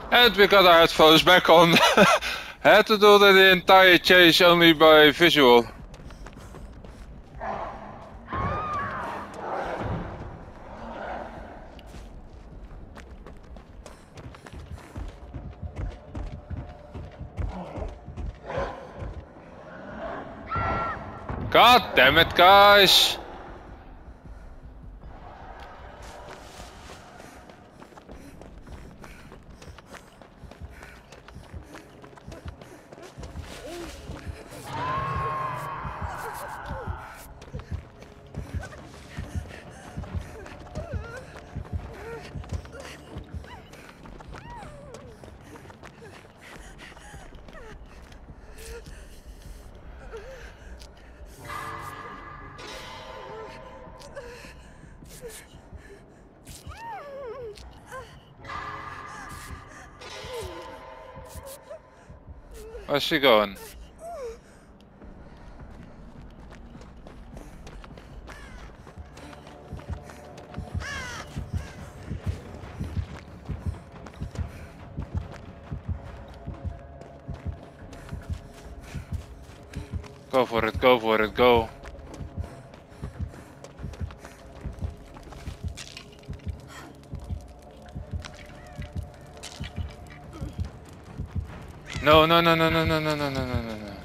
And we got our headphones back on. Had to do the entire chase only by visual. God damn it, guys! Where's she going? Go for it, go for it, go. No, no, no, no, no, no, no, no, no, no, no, no.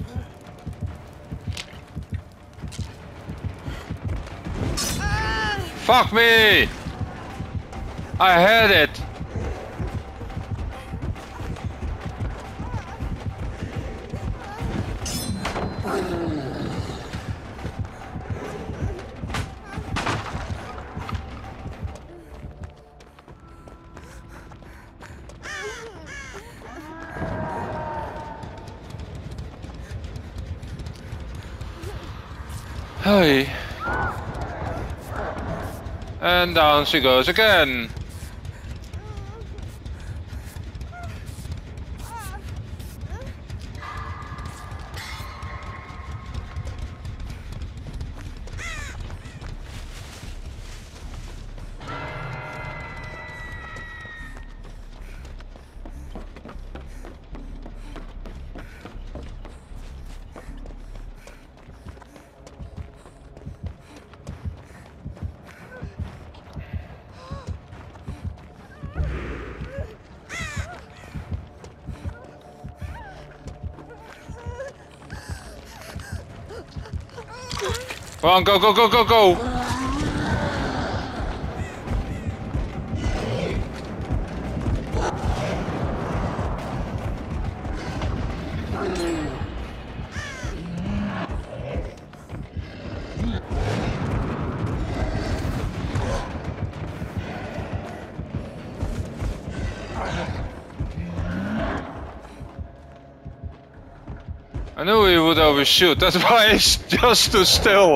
Fuck me! I had it! Hey. And down she goes again. Come on, go, go, go, go, go! I knew he would overshoot, that's why I just stood still.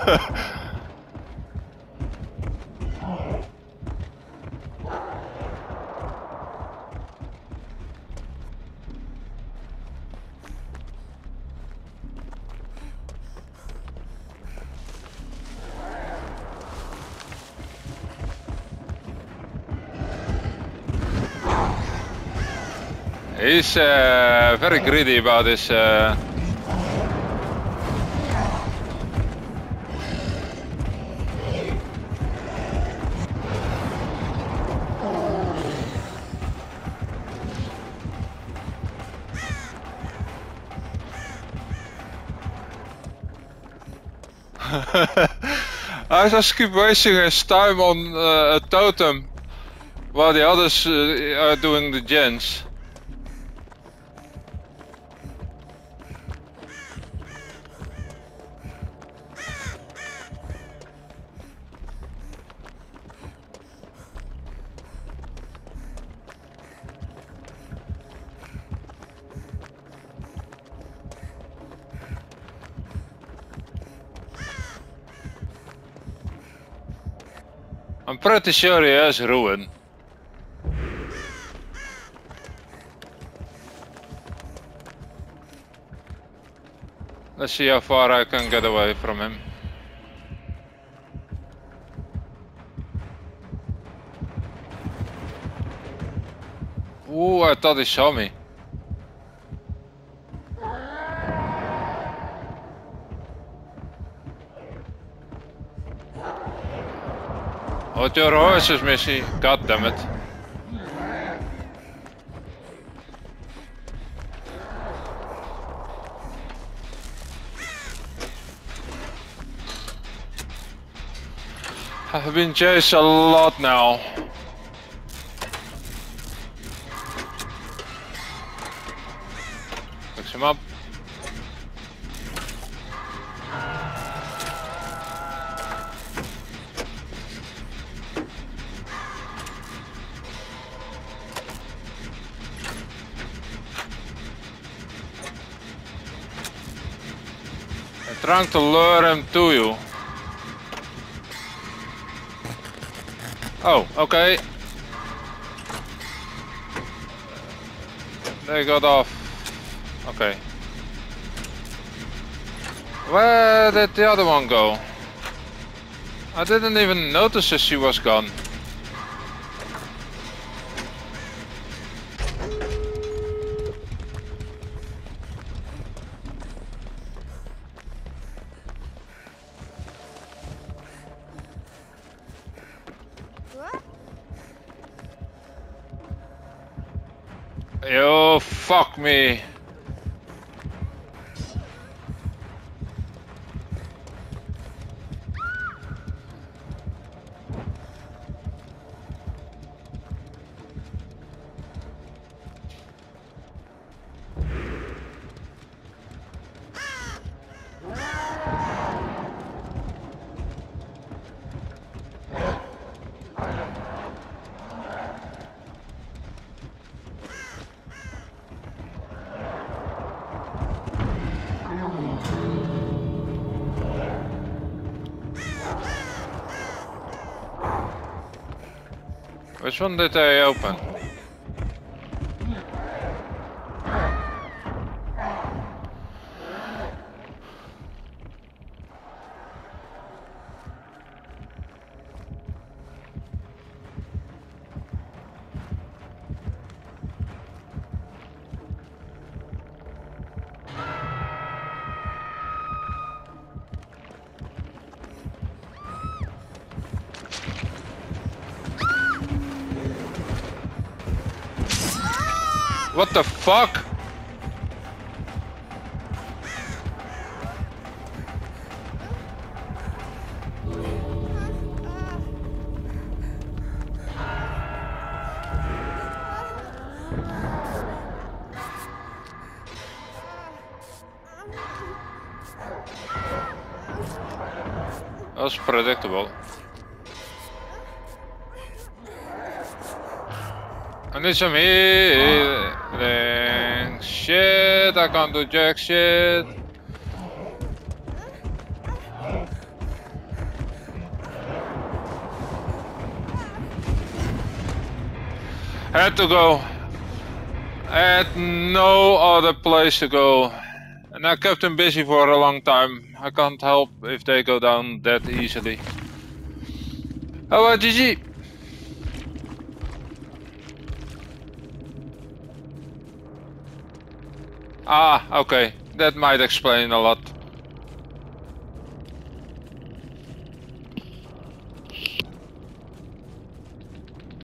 He's very greedy about his I just keep wasting his time on a totem while the others are doing the gens. I'm pretty sure he has ruin. Let's see how far I can get away from him. Ooh, I thought he saw me. Oh, your horse is missing. God damn it. I've been chased a lot now. Fix him up. I'm trying to lure him to you. Oh, okay. They got off. Okay. Where did the other one go? I didn't even notice that she was gone. Yo, fuck me. Which one did they open? What the fuck? That was predictable. I need some healing. Shit, I can't do jack shit. I had to go. I had no other place to go. And I kept them busy for a long time. I can't help if they go down that easily. Oh, GG. Ah, okay. That might explain a lot.